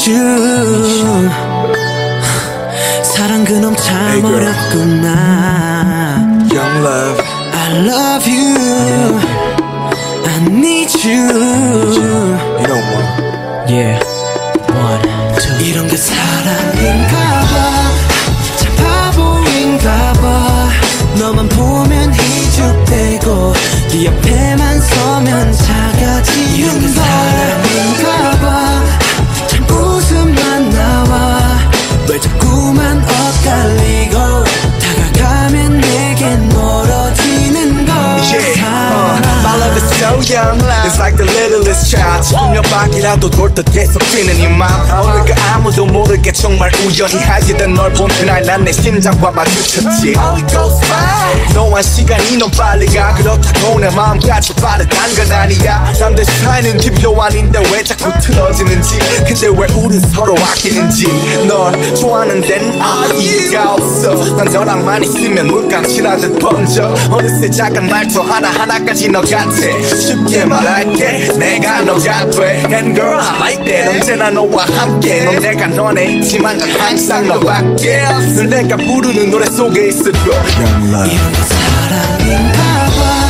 you. 사랑 그놈 참 어렵구나. Young love, I love you. I need you. You know what? Yeah, 1, 2. 이런 게 사랑인가봐. 참 바보인가봐. 너만 보면 희죽대고 네 옆에만 서면 작아지는 이런 게 사랑인가봐. 참 웃음만 나와. 왜 자꾸만 엇갈리고 다가가면 내겐 멀어지는 걸. My love is so young, it's like the littlest child. 천년밖이라도 돌듯 계속 뛰는 이 맘. 오늘 그 아무도 모르게 정말 우연히 하얘던 널 본 그날 난 내 심장과 마주쳤지. 너와 시간이 너무 빨리 가. 그렇다고 내 마음까지 빠르단 건 아니야. 남들 사이는 뒷표 아닌데 왜 자꾸 틀어지는지. 근데 왜 우린 서로 아끼는지. 널 좋아하는 데는 이유가 없어. 난 너랑만 있으면 물감칠하듯 번져. 어느새 작은 말투 하나하나까지 너 같아. 쉽게 말할게 내가 너가 돼. And girl I like that. 언제나 너와 함께. 넌 내가 너네 있지만 난 항상 너밖에. 늘 내가 부르는 노래 속에 있을 거. 이런 게 사랑인가봐.